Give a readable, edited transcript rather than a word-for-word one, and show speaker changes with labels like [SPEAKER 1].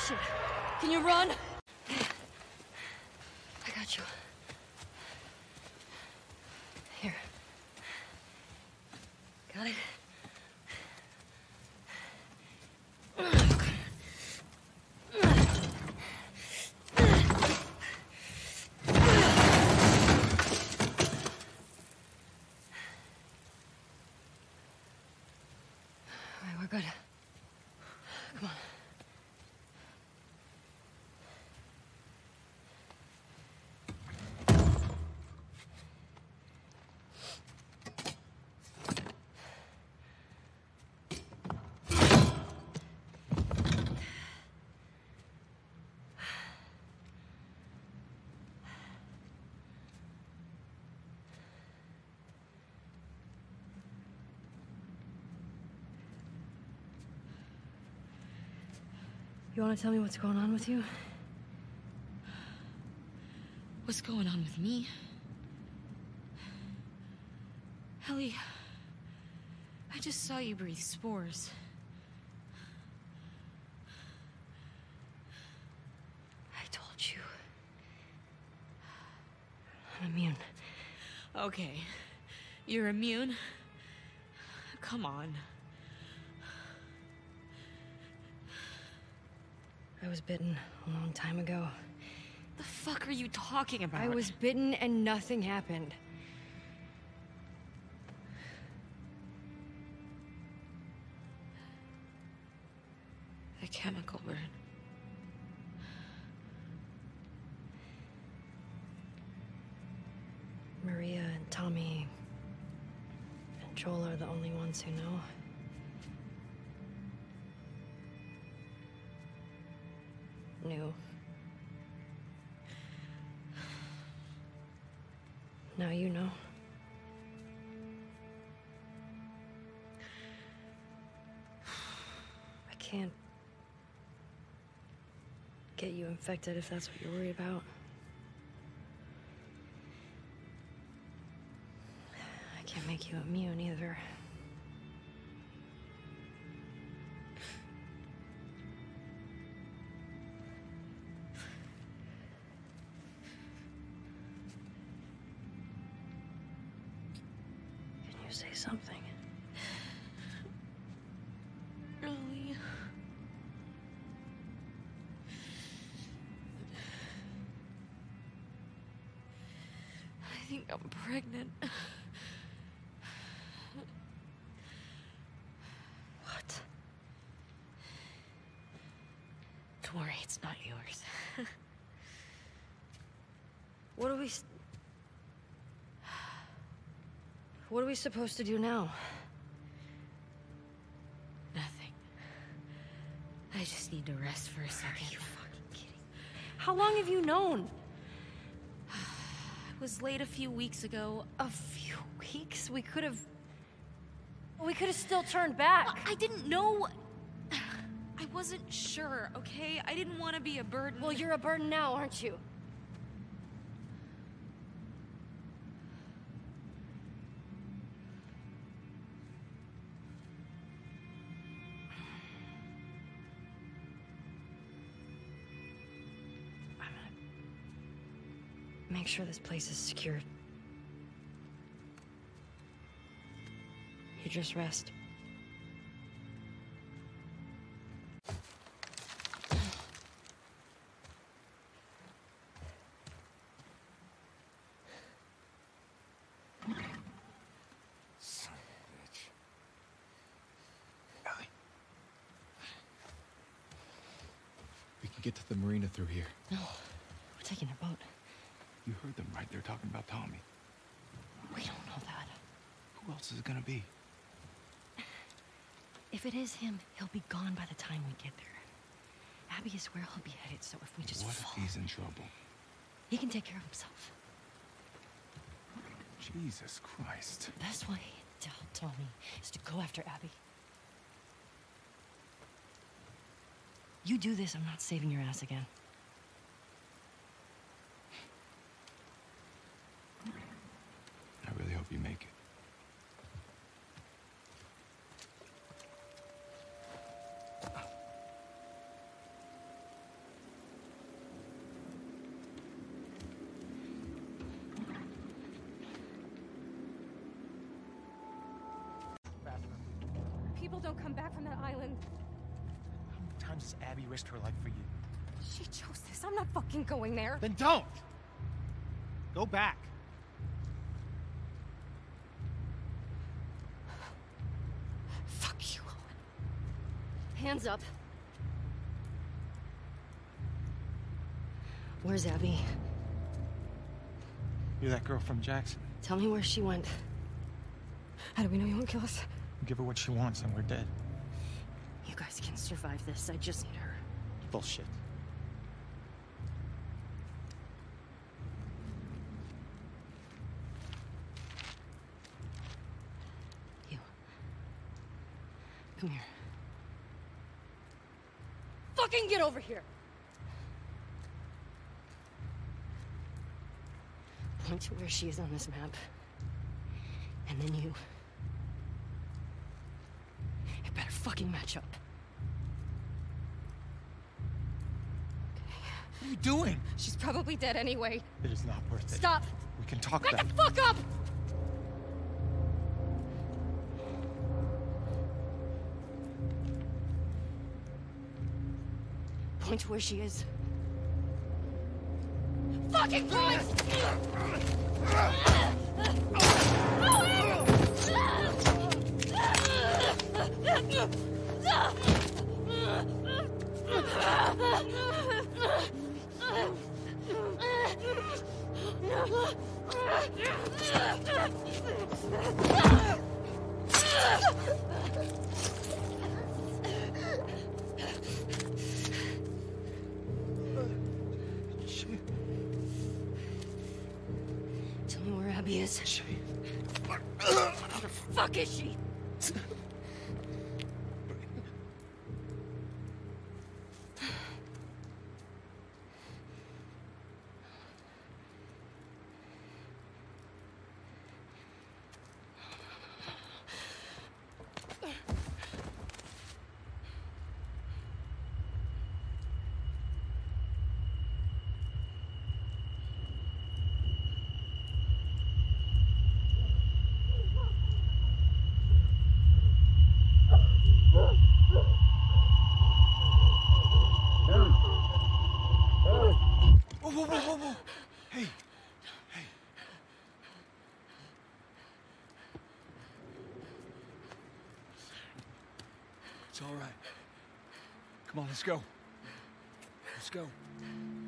[SPEAKER 1] Shit. Can you run? I got you. Here. Got it? We're good. Come on. You want to tell me what's going on with you?
[SPEAKER 2] What's going on with me? Ellie, I just saw you breathe spores.
[SPEAKER 1] I told you. I'm immune.
[SPEAKER 2] Okay, you're immune? Come on.
[SPEAKER 1] I was bitten a long time ago.
[SPEAKER 2] The fuck are you talking about?
[SPEAKER 1] I was bitten and nothing happened.
[SPEAKER 2] The chemical burn.
[SPEAKER 1] Maria and Tommy and Joel are the only ones who know. Knew. Now you know. I can't get you infected if that's what you're worried about. I can't make you immune either. Say something.
[SPEAKER 2] Ellie. I think I'm pregnant.
[SPEAKER 1] What?
[SPEAKER 2] Don't worry, it's not yours.
[SPEAKER 1] What are we supposed to do now?
[SPEAKER 2] Nothing. I just need to rest for a second.
[SPEAKER 1] Are you fucking kidding? How long have you known?
[SPEAKER 2] It was late a few weeks ago.
[SPEAKER 1] A few weeks? We could have still turned back.
[SPEAKER 2] I didn't know. I wasn't sure, okay? I didn't want to be a burden.
[SPEAKER 1] Well, you're a burden now, aren't you? Make sure this place is secured. You just rest.
[SPEAKER 3] Son of a bitch. Ellie. We can get to the marina through here.
[SPEAKER 1] No, we're taking a boat.
[SPEAKER 3] You heard them, right? They're talking about Tommy.
[SPEAKER 1] We don't know that.
[SPEAKER 3] Who else is it gonna be?
[SPEAKER 1] If it is him, he'll be gone by the time we get there. Abby is where he'll be headed, so if we just
[SPEAKER 3] What
[SPEAKER 1] fall...
[SPEAKER 3] if he's in trouble?
[SPEAKER 1] He can take care of himself.
[SPEAKER 3] Jesus Christ.
[SPEAKER 1] The best way to help Tommy is to go after Abby. You do this, I'm not saving your ass again.
[SPEAKER 3] I really hope you make it.
[SPEAKER 4] people don't come back from that island.
[SPEAKER 5] How many times has Abby risked her life for you?
[SPEAKER 4] She chose this. I'm not fucking going there.
[SPEAKER 5] Then don't! Go back.
[SPEAKER 4] Fuck you, Owen. Hands up.
[SPEAKER 1] Where's Abby?
[SPEAKER 5] You're that girl from Jackson.
[SPEAKER 1] Tell me where she went.
[SPEAKER 4] How do we know you won't kill us?
[SPEAKER 5] Give her what she wants and we're dead.
[SPEAKER 1] You guys can survive this. I just need her.
[SPEAKER 5] Bullshit.
[SPEAKER 1] You. Come here.
[SPEAKER 4] Fucking get over here!
[SPEAKER 1] Point to where she is on this map. And then you better fucking match up.
[SPEAKER 5] What are you doing?
[SPEAKER 4] She's probably dead anyway.
[SPEAKER 5] It is not worth it.
[SPEAKER 4] Stop!
[SPEAKER 5] We can talk
[SPEAKER 4] Back
[SPEAKER 5] that.
[SPEAKER 4] the fuck up!
[SPEAKER 1] Point to where she is.
[SPEAKER 4] Fucking point!
[SPEAKER 1] Tell me where Abby is.
[SPEAKER 4] Where the fuck is she?
[SPEAKER 3] Whoa. Hey. It's all right. Come on, let's go. Let's go.